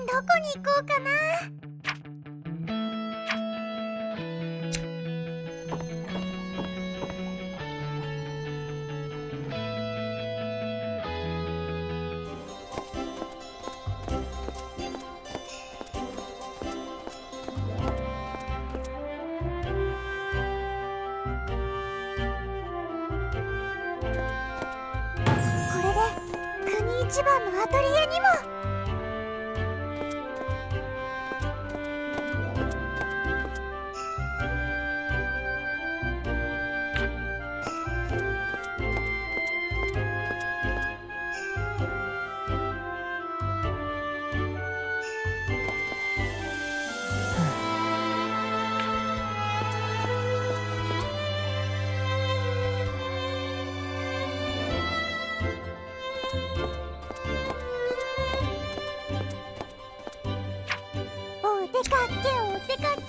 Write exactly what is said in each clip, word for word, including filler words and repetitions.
こに行こうかな。一番のアトリエにも。お出かけお出かけ。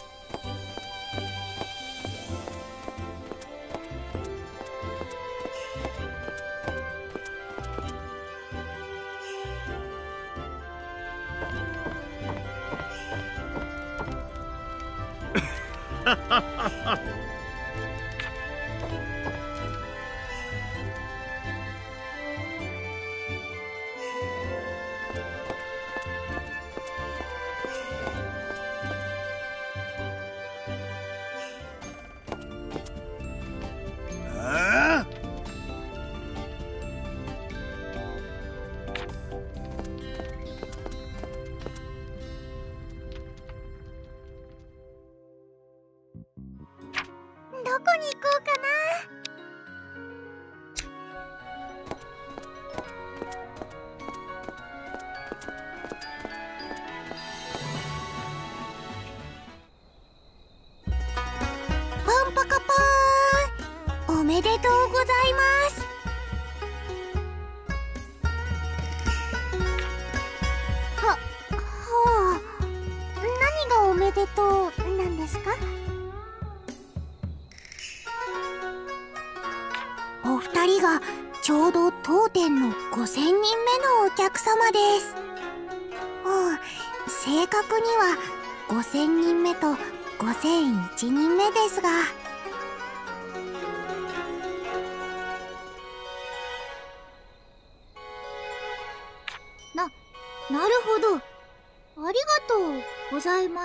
どこに行こうかな。パンパカパーン、おめでとうございます。は、はあ、何がおめでとうなんですか？お二人がちょうど当店のごせんにんめのお客様です。うん、正確にはごせんにんめとごせんいちにんめですが。な、なるほど。ありがとうございます。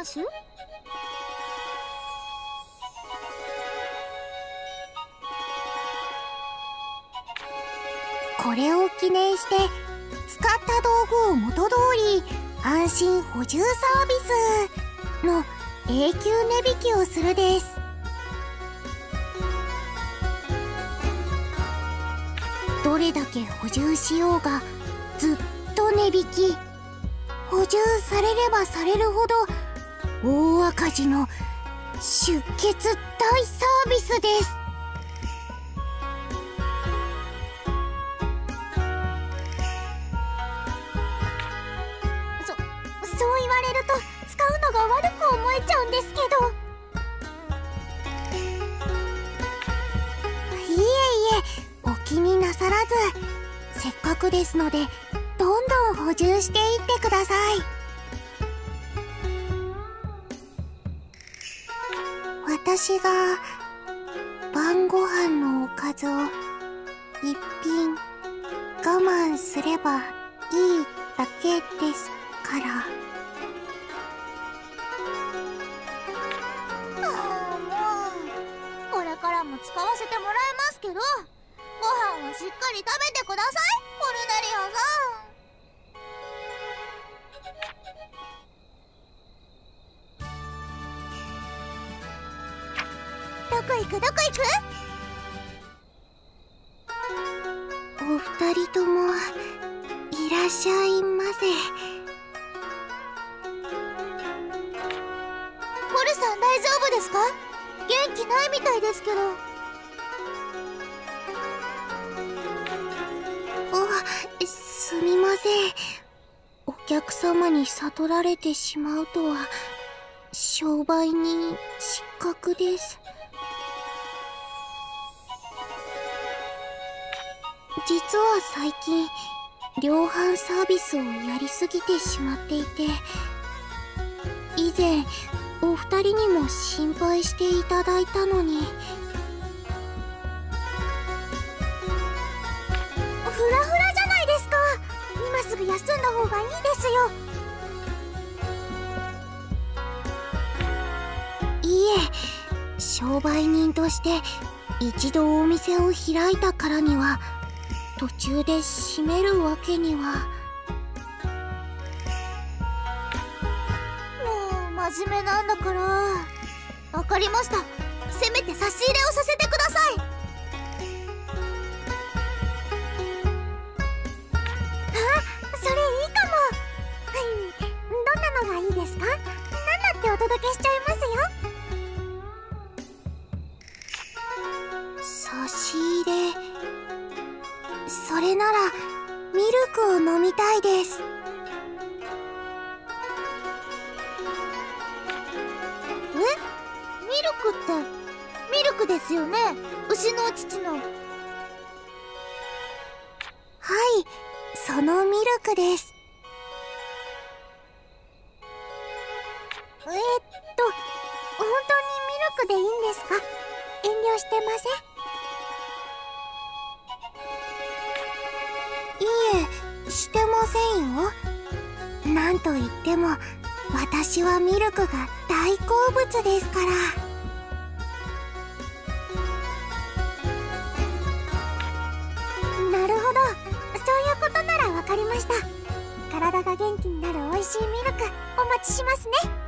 これを記念して使った道具を元通り安心補充サービスの永久値引きをするです。どれだけ補充しようがずっと値引き。補充されればされるほど大赤字の出血大サービスです。そう言われると使うのが悪く思えちゃうんですけど。いえいえ、お気になさらず。せっかくですのでどんどん補充していってください。私が晩ご飯のおかずを一品我慢すればいいだけですから。これからも使わせてもらいますけど、ご飯はしっかり食べてください、コルネリアさん。どこ行くどこ行く？お二人ともいらっしゃいませ。ポルさん大丈夫ですか？元気ないみたいですけど。あ、すみません。お客様に悟られてしまうとは商売に失格です。実は最近量販サービスをやりすぎてしまっていて、以前お二人にも心配していただいたのに。フラフラじゃないですか。今すぐ休んだ方がいいですよ。いいえ、商売人として一度お店を開いたからには途中で閉めるわけには。もう真面目なんだから。わかりました。せめて差し入れをさせてください。あ、それいいかも。はい、どんなのがいいですか？何だってお届けしちゃいますよ。差し入れ、それならミルクを飲みたいです。え？ミルクってミルクですよね？牛の乳の。はい、そのミルクです。えー、っと本当にミルクでいいんですか？遠慮してません？いえ、してませんよ。なんといっても私はミルクが大好物ですから。なるほど、そういうことならわかりました。体が元気になる美味しいミルクお待ちしますね。